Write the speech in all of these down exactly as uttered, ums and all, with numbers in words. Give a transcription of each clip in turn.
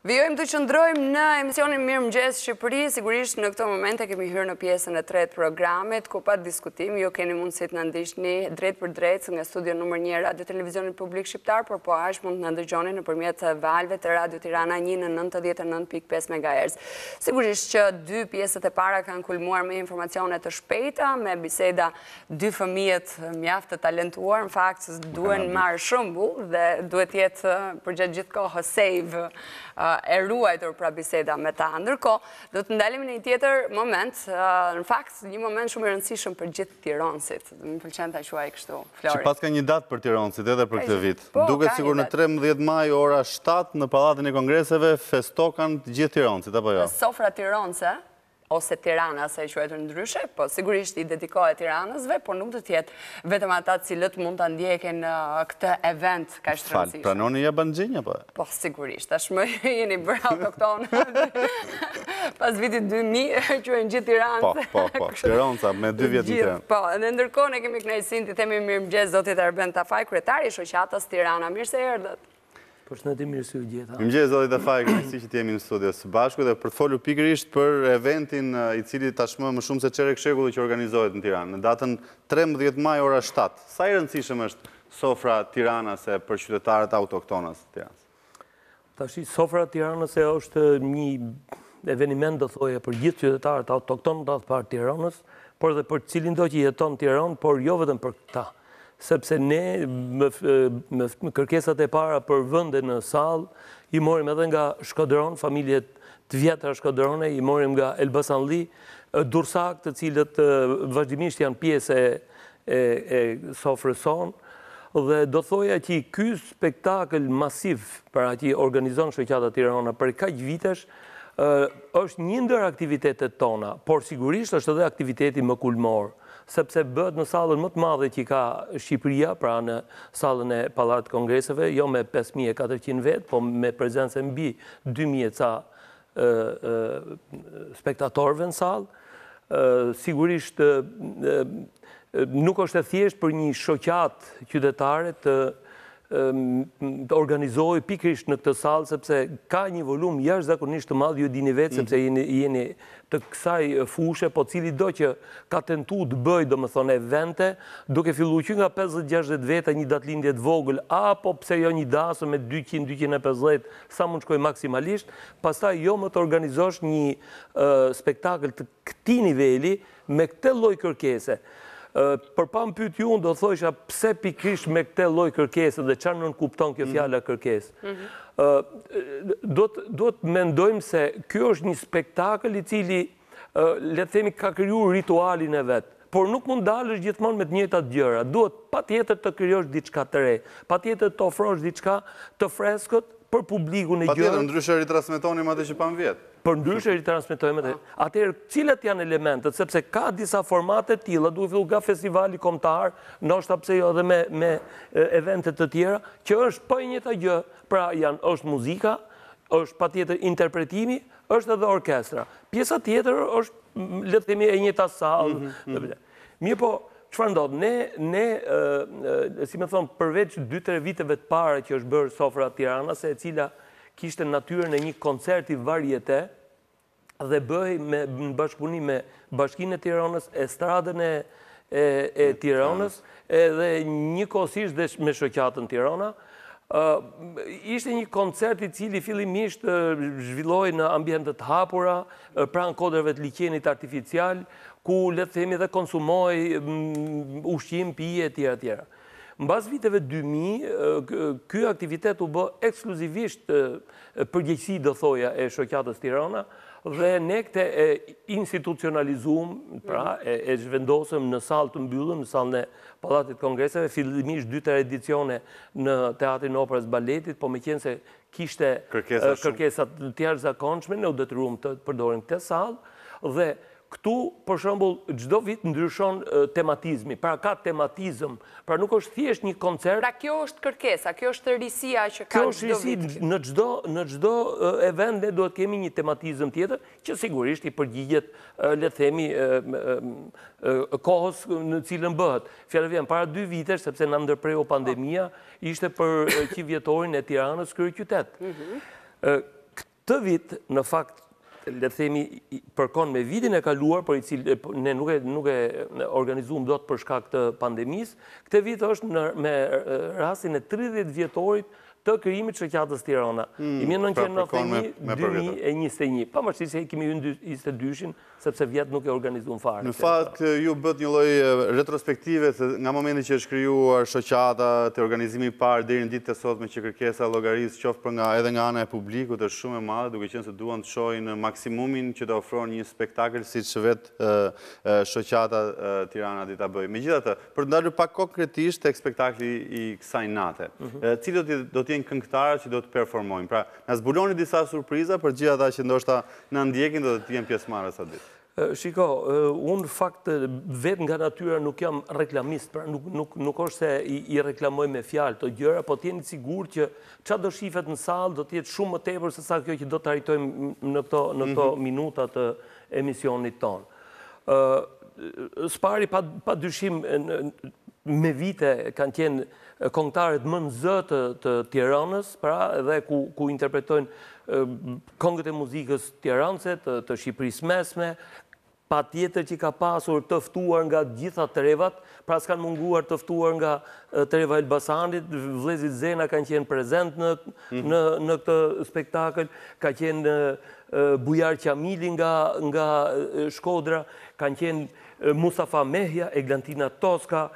Vijojmë të qëndrojmë në emisionin Mirëmëngjes Shqipëri, sigurisht në këto momente kemi hyrë në pjesën e tretë programit, ku pa diskutim, ju keni mundësi të na ndiqni drejt për drejt nga studio numër një Radio Televizionit Publik Shqiptar, por po ashtu mund të na dëgjoni nëpërmjet valve të Radio Tirana një në nëntëdhjetë e nëntë pikë pesë megahertz. Sigurisht që dy pjesët e para kanë kulmuar me informacione të shpejta, me biseda dy fëmijët mjaft të talentuar, në fakt duhen marrë shembull dhe duhet jetë përgjatë gjithë kohës save e ruajtur pra biseda me ta. Ndërkohë, do të ndalemi në një tjetër moment, në fakt, një moment shumë i rëndësishëm për gjithë tironësit. Më pëlqen ta quaj kështu, Flori. Që pas ka një datë për tironësit edhe për këtë vit. Duket sigur në trembëdhjetë maj ora shtatë në Pallatin e Kongreseve festokan të gjithë tironësit, apo jo? Sofra tironëse, ose Tirana, se e quajtur ndryshe, po sigurisht i dedikohet Tiranësve, por nuk do të jetë vetëm ata cilët mund ta ndjekin këtë event kaq të rëndësishëm. Fal, pranoni ja banxhinja po? Po sigurisht, tashmë jeni bërë autokton. Pas vitit dy mijë quhen gjithë Tiranës. Po, po, po, Tiranësa me dy vjet në Tiranë. Po, dhe ndërkohë ne kemi kënaqësinë të themi mirëmëngjes zotit Arben Tafaj, kryetari i shoqatës Tirana. Mirë se erdhët. Përshëndetje, mirë se u gjeta. Mirëmëngjes zotit Tafaj, kënaqësi që jemi në studio së bashku dhe për të folur pikërisht për eventin i cili tashmë më shumë se çerek shekulli që organizohet në Tiranë, në datën trembëdhjetë maj ora shtatë. Sa i rëndësishëm është sofra Tiranase për qytetarët autoktonës të Tiranës? Tash sofra Tiranase është një eveniment, do thoja, për gjithë qytetarët autoktonë të parë Tiranës, por edhe për cilin do që jeton në Tiranë, por jo vetëm për këta. Sepse ne me kërkesat e para për vënde në salë, i morim edhe nga Shkodron, familjet të vjetra Shkodrone, i morim nga Elbasanli, Dursak, të cilët vazhdimisht janë pjesë e sofrës sonë, dhe do thoja që ky spektakël masiv për ati organizon shoqata Tirana për kaq vitesh, është një ndër aktivitetet tona, por sigurisht është edhe aktiviteti më kulmor, sepse bëhet në sallën më të madhe që ka Shqipëria, pra në sallën e Pallatit të Kongreseve, jo me pesë mijë e katërqind vetë, po me prezencë mbi dy mijë ca spektatorëve në sallë. Sigurisht nuk është e thjesht për një shoqat qytetare të të organizohej pikërisht në këtë sallë, sepse ka një volum jashtëzakonisht të madh, ju dini vetë, sepse jeni të kësaj fushë, po cili do që ka tentuar të bëjë, domethënë, evente, duke filluar që nga pesëdhjetë gjashtëdhjetë veta, një datëlindje të vogël, apo pse jo një dasëm me dyqind deri në pesëdhjetë, sa mund shkoj maksimalisht, pastaj jo më të organizosh një spektakël të këtij niveli me këtë lloj kërkese. Për pa më pyet ju, do thosha pse pikërisht me këtë lloj kërkese dhe çfarë nën kupton kjo fjala kërkesë. Do të mendojmë se ky është një spektakël i cili, le të themi, ka krijuar ritualin e vet. Por nuk mund dalësh gjithmonë me të njëjtat gjëra. Duhet patjetër të krijosh diçka të re, patjetër të ofrosh diçka të freskët për publikun e gjërë. Patjetër, ndryshe ritransmetonim atë që pam vjet. Për ndryshe ritransmetojmë atë. Atëherë, cilat janë elementet, sepse ka disa formate të tilla, duke filluar nga festivali kombëtar, ndoshta pse jo edhe me me evente të tjera, që është po e njëjta gjë, pra janë është muzika, është patjetër interpretimi, është edhe orkestra. Pjesa tjetër është, le të themi, e njëjta sallë. Mirë po, çfarë ndodh? Ne ne si më thon, përveç dy tre viteve të para që është bërë sofra Tiranase, e cila kishte natyrën e një koncerti varieté dhe bëhej me bashkëpunim me Bashkinë e Tiranës, Estradën e e Tiranës, edhe njëkohësisht dhe me shoqatën Tirana. Ishte një koncert i cili fillimisht zhvilloi në ambiente të hapura, pranë kodrave të liqenit artificial, ku le të themi dhe konsumoi ushqim, pije etj etj. Mbas viteve dy mijë, ky aktivitet u bë ekskluzivisht përgjegjësi, do thoja, e shoqatës Tirana, dhe ne këtë e institucionalizuam, pra e zhvendosëm në sallë të mbyllur, në sallën e Pallatit të Kongreseve, fillimisht dy tre edicione në Teatrin e Operës Baletit, po meqense kishte kërkesa të jashtëzakonshme, ne u detyruam të përdorim këtë sallë dhe këtu, për shembull, çdo vit ndryshon tematizmi, pra ka tematizëm, pra nuk është thjesht një koncert. Pra kjo është kërkesa, kjo është risia që ka çdo vit. Kjo është risi, në çdo në çdo event ne duhet kemi një tematizëm tjetër, që sigurisht i përgjigjet, le të themi, kohës në cilën bëhet. Fjala vjen para dy vitesh, sepse na ndërpreu pandemia, ishte për qivjetorin e Tiranës kryeqytet. Këtë vit, në fakt, le të themi, përkon me vitin e kaluar, për i cilë ne nuk e, nuk e organizuam dot për shkak të pandemisë, këtë vit është në, me rastin e tridhjetë vjetorit të krijimit të shoqatës Tirana. I vjen nëntëqind e nëntëdhjetë e një dy mijë e njëzet e një. Pavarësisht se kemi hyrë njëzet e dyshin, sepse vjet nuk e organizuam fare. Në fakt, ju bët një lloj retrospektive nga momenti që është krijuar shoqata, te organizimi i parë deri në ditët e sotme që kërkesa llogarisë qoftë për nga edhe nga ana e publikut është shumë e madhe, duke qenë se duan të shohin maksimumin që të ofron një spektakël siç vetë shoqata Tirana di ta bëjë. Megjithatë, për të ndalur pak konkretisht tek spektakli i kësaj nate, cili do të jenë këngëtarët që do të performojnë. Pra, na zbuloni disa surpriza për gjithë ata që ndoshta na ndjekin do të jenë pjesëmarrës atë ditë. Shiko, unë fakt vetë nga natyra nuk jam reklamist, pra nuk, nuk, nuk është se i, i reklamoj me fjalë të gjëra, po të jeni sigur që çfarë do shifet në sallë do të jetë shumë më tepër se sa kjo që do të arritojmë në këto, në këto mm-hmm. minuta të emisionit tonë. Uh, Spari pa, pa dyshim me vite kanë qenë këngëtarët më në zë të, të Tiranës, pra edhe ku, ku interpretojnë këngët e muzikës tiranëse, të, të Shqipërisë mesme, pa tjetër që ka pasur të ftuar nga gjitha trevat, pra s'kanë munguar të ftuar nga treva Elbasanit, vëllezërit Zena kanë qenë prezent në, mm. në, në këtë spektakël, ka qenë Bujar Qamili nga, nga Shkodra, kanë qenë Mustafa Mehja, Eglantina Toska,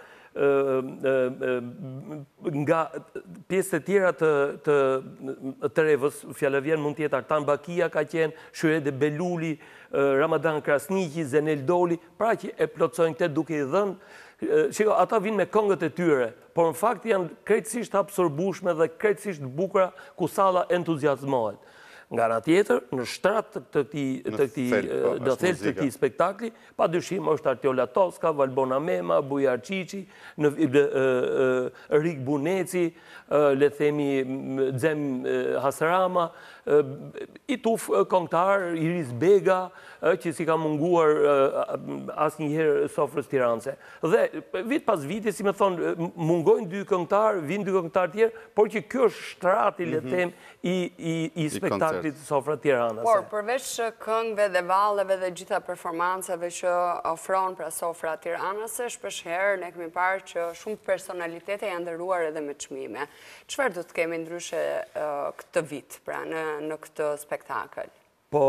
nga pjesët e tjera të, të, të revës, fjala vjen mund tjetë Artan Bakia ka qenë, Shyede Beluli, Ramadan Krasniki, Zenel Doli, pra që e plotsojnë këtë duke i dhënë. Shiko, ata vinë me këngët e tyre, por në fakt janë krejtësisht absorbueshme dhe krejtësisht bukura ku salla entuziazmohet. Nga ana tjetër, në shtrat të këtij do thel të këtij spektakli, padyshim është Artiola Toska, Valbona Mema, Bujar Çiçi, në Rik Buneci, le themi Xem Hasrama, i tuf këngëtar Iris Bega, që si ka munguar asnjëherë sofrës tiranëse. Dhe vit pas viti, si më thonë, mungojnë dy këngëtar, vinë dy këngëtar tjerë, por që kjo është shtrati, le them, i, i, i spektaklit të sofra tiranëse. Por, përveç këngëve dhe valleve dhe gjitha performancave që ofron pra sofra tiranëse, shpeshherë ne kemi parë që shumë personalitete janë ndëruar edhe me çmime. Çfarë do të kemi ndryshe uh, këtë vit, pra në, në këtë spektakël? Po,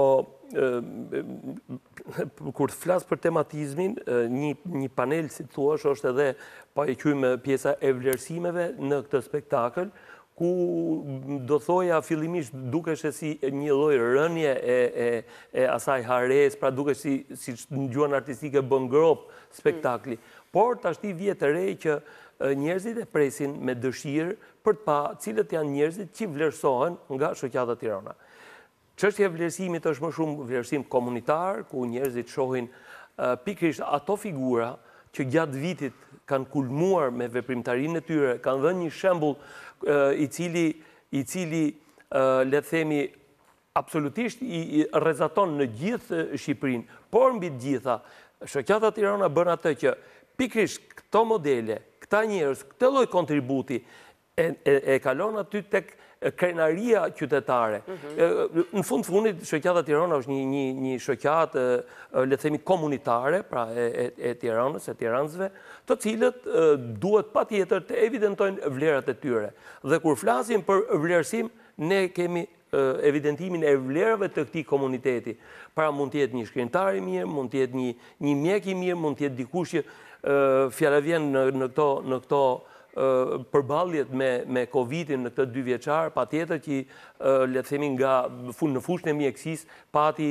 kur të flasë për tematizmin, një, një panel, si të thuash, është edhe pa e qymë pjesa e vlerësimeve në këtë spektakël, ku do thoja fillimisht dukesh e si një lloj rënje e, e, e asaj hares, pra dukesh si, si në gjuhën artistike bën grop spektakli. Mm. Por tashti vjet e re që njerëzit e presin me dëshirë për të pa cilët janë njerëzit që vlerësohen nga shoqata Tirana. Çështja e vlerësimit është më shumë vlerësim komunitar, ku njerëzit shohin uh, pikërisht ato figura që gjatë vitit kanë kulmuar me veprimtarinë e tyre, kanë dhënë një shembull uh, i cili, i cili uh, le të themi, absolutisht i, i rrezaton në gjithë Shqipërinë, por mbi të gjitha, shoqata Tirana bën atë që pikërisht këto modele, këta njerëz, këtë lloj kontributi e, e, e kalon aty tek krenaria qytetare. Mm-hmm. Në fund fundit, shoqata Tirana është një, një, një shoqatë, le të themi, komunitare, pra e, e, e Tiranës, e tiranësve, të cilët e, duhet patjetër të evidentojnë vlerat e tyre. Dhe kur flasim për vlerësim, ne kemi e, evidentimin e vlerave të këtij komuniteti. Pra mund të jetë një shkrimtar i mirë, mund të jetë një, një mjek i mirë, mund të jetë dikush që fjala vjen në, në këto, në këto përballjet me, me Covidin në këtë dy vjeçar, pa tjetër që le të themi nga në fushën e mjekësisë pati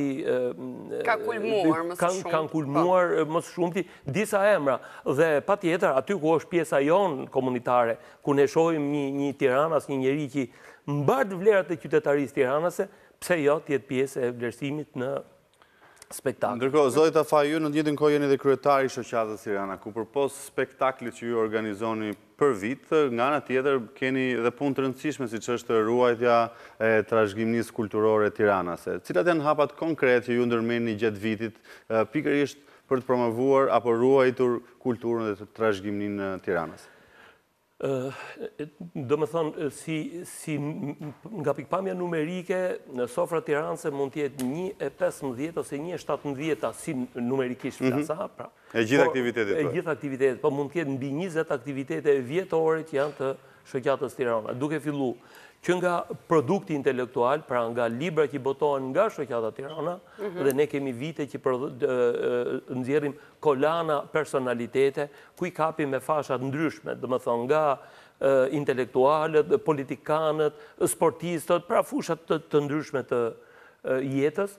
ka kulmuar më së shumti. Kanë kulmuar më së shumti disa emra dhe pa tjetër aty ku është pjesa jonë komunitare, ku ne shohim një, një Tiranas, një njeri që mbart vlerat e qytetarisë tiranase, pse jo të jetë pjesë e vlerësimit në spektakl. Ndërkohë, Zoti Tafaj, ju në të njëjtën kohë jeni edhe kryetari i shoqatës Tirana, ku përpos spektaklit që ju organizoni për vit, nga ana tjetër keni edhe punë të rëndësishme siç është ruajtja e trashëgimisë kulturore tiranase. Cilat janë hapat konkret që ju ndërmeni gjatë vitit, pikërisht për të promovuar apo ruajtur kulturën dhe trashëgiminë Tiranës? Do me thonë, si nga pikpamja numerike, në sofra tiranëse mund tjetë një e pesëmbëdhjetë ose një e shtatëmbëdhjetë si numerikisht flasa. E gjithë aktivitetet. E gjithë aktivitetet, po mund tjetë mbi njëzet aktivitete vjetore që janë të shoqatës Tirana. Duke fillu që nga produkti intelektual, pra nga libra që botohen nga shoqata Tirana, dhe ne kemi vite që nxjerrim kolana personalitete, ku i kapim me fashat ndryshme, dhe më thonë nga intelektualet, politikanët, sportistët, pra fushat të ndryshme të jetës.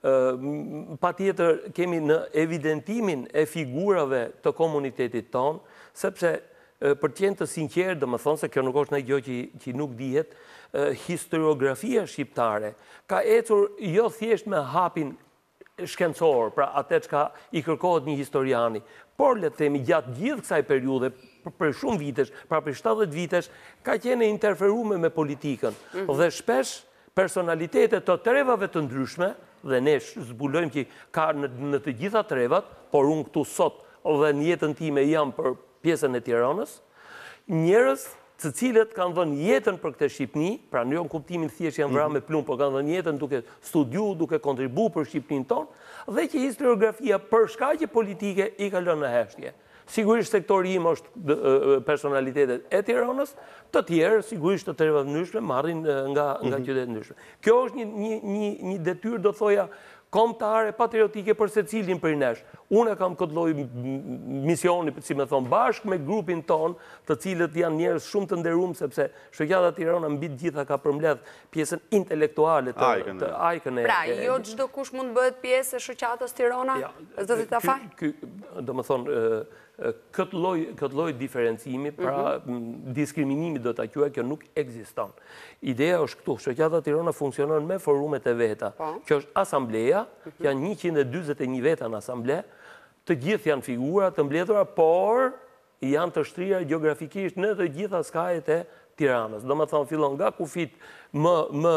Pa tjetër kemi në evidentimin e figurave të komunitetit tonë, sepse për të qenë të sinqerë, dhe më thonë se kjo nuk është në gjë që nuk dihet, historiografia shqiptare ka ecur jo thjesht me hapin shkencor, pra atë që i kërkohet një historiani, por le të themi gjatë gjithë kësaj periudhe, për shumë vitesh, pra për shtatëdhjetë vitesh, ka qenë interferuar me politikën. Dhe shpesh personalitetet të trevave të ndryshme, dhe ne zbulojmë që ka në të gjitha trevat, por unë këtu sot dhe në jetën time jam për pjesën e Tiranës, njerëz të cilët kanë dhënë jetën për këtë Shqipni, pra në jo në kuptimin thjesht janë vrarë me plumë, por kanë dhënë jetën duke studiu, duke kontribu për Shqipnin tonë, dhe që historiografia për shkaqe politike i ka lënë në heshtje. Sigurisht sektori im është personalitetet e Tiranës, të tjerë sigurisht të treva ndryshme marrin nga qytetet ndryshme. Kjo është një detyrë, do thoja, kombëtare, patriotike për se cilin për nesh. Unë kam këtë lloj misioni, si me thonë, bashkë me grupin ton, të cilët janë njerëz shumë të nderuar, sepse shoqata Tirana mbi të gjitha ka përmbledh pjesën intelektuale të ajkën e. Pra, jo çdo kush mund bëhet pjesë e shoqatës Tirana? Zoti Tafaj? Do të thonë, këtë lloj diferencimi, pra diskriminimi do ta quaj, kjo nuk ekziston. Ideja është këtu, shoqata Tirana funksionon me forumet e veta. Kjo është asambleja, janë njëqind e dyzet e një veta në asamble, të gjithë janë figura të mbledhura, por janë të shtrira gjeografikisht në të gjitha skajet e Tiranës. Do më thonë, fillon nga kufit më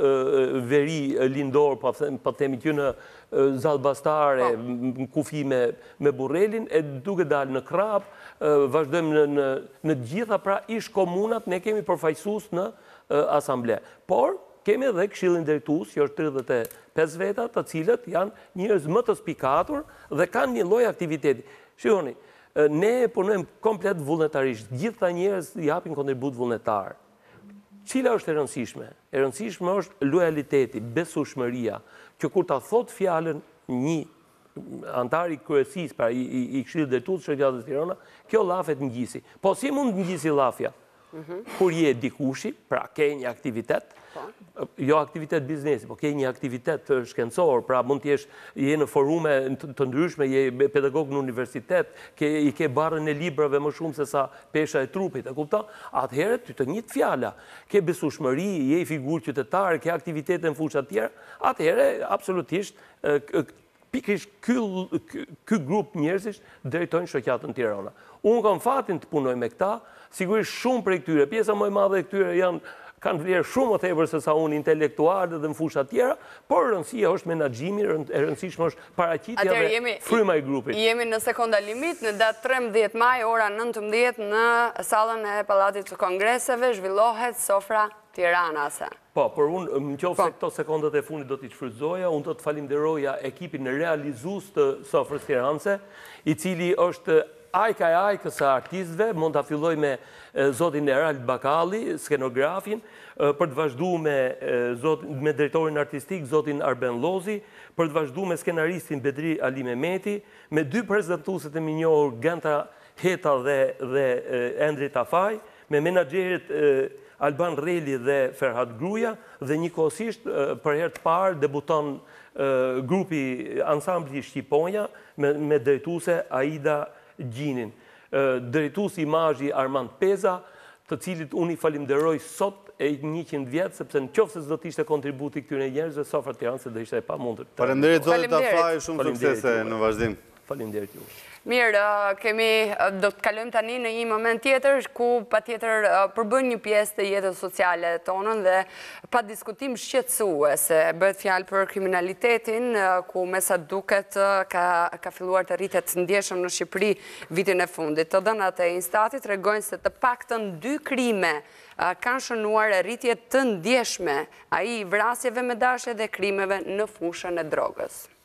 veri lindor, po themi që në Zallbastare, kufi me Burrelin, e duke dalë në Krap, vazhdojmë në gjitha pra ish komunat, ne kemi përfaqësues në asamble. Por, kemi edhe këshillin drejtues, që është tridhjetë e pesë veta, të cilët janë njerëz më të spikatur dhe kanë një lloj aktiviteti. Shihoni, ne punojmë komplet vullnetarisht. Gjitha njerëz japin kontribut vullnetar. Cila është e rëndësishme? E rëndësishme është lojaliteti, besueshmëria, që kur ta thot fjalën një antari kryesisë, pra i këshillit drejtues të shoqatës Tirana, kjo llafet ngjisi. Po si mund ngjisi llafja? Kur je dikushi, pra ke një aktivitet, jo aktivitet biznesi, po ke një aktivitet shkencor, pra mund t'jesh je në forume të ndryshme, je pedagog në universitet, i ke barën e librave më shumë se sa pesha e trupit, e kupton? Atëherë ty të njëjtë fjala, ke besueshmëri, je i figurë qytetare, ke aktivitete në fusha të tjera, atëherë absolutisht pikërisht ky grup njerëzish drejtojnë shoqatën Tirana. Unë kam fatin të punoj me këta, sigurisht shumë prej këtyre, pjesa më e madhe e këtyre janë kanë vlerë shumë më tepër se sa unë intelektuale dhe në fusha tjera, por rëndësia është menaxhimi, e rëndësishme është paraqitja dhe fryma e grupit. Jemi në sekonda limit, në datë trembëdhjetë maj, ora nëntëmbëdhjetë në sallën e Pallatit të Kongreseve zhvillohet sofra Tiranase. Po, por unë, në qoftë se këto sekondat e fundit do t'i shfrytëzoja, unë do të falenderoja ekipin realizues të sofrës Tiranase, i cili është ajka e ajkës e artistëve, mund të filloj me zotin Erald Bakalli, skenografin, për të vazhdu me drejtorin artistik, zotin Arben Lozi, për të vazhdu me skenaristin Bedri Ali Mehmeti, me dy prezantuesit e minjohur Genta Heta dhe Endri Tafaj, me menaxherit Alban Reli dhe Ferhat Gruja, dhe njëkohësisht për herë të parë debuton grupi ansambli Shqiponja me drejtuese Aida Gjinin. Drejtues imazhi Armand Peza, të cilit unë i falenderoj sot e njëqind vjetë, sepse në qoftë se s'do të ishte kontributi këtyre njerëzve, sofra Tiranase do ishte e pamundur. Faleminderit zotit Tafaj, shumë suksese në vazhdim. Faleminderit ju. Mirë, kemi, do të kalojmë tani në një moment tjetër, ku pa tjetër përbën një pjesë të jetës sociale tonën dhe pa diskutim shqetësuese. Bëhet fjalë për kriminalitetin, ku me sa duket ka filluar të rritet ndjeshëm në Shqipëri vitin e fundit. Të dhënat e Instatit tregojnë se të paktën dy krime kanë shënuar rritje të ndjeshme, ai vrasjeve me dashje dhe krimeve në fushën e drogës.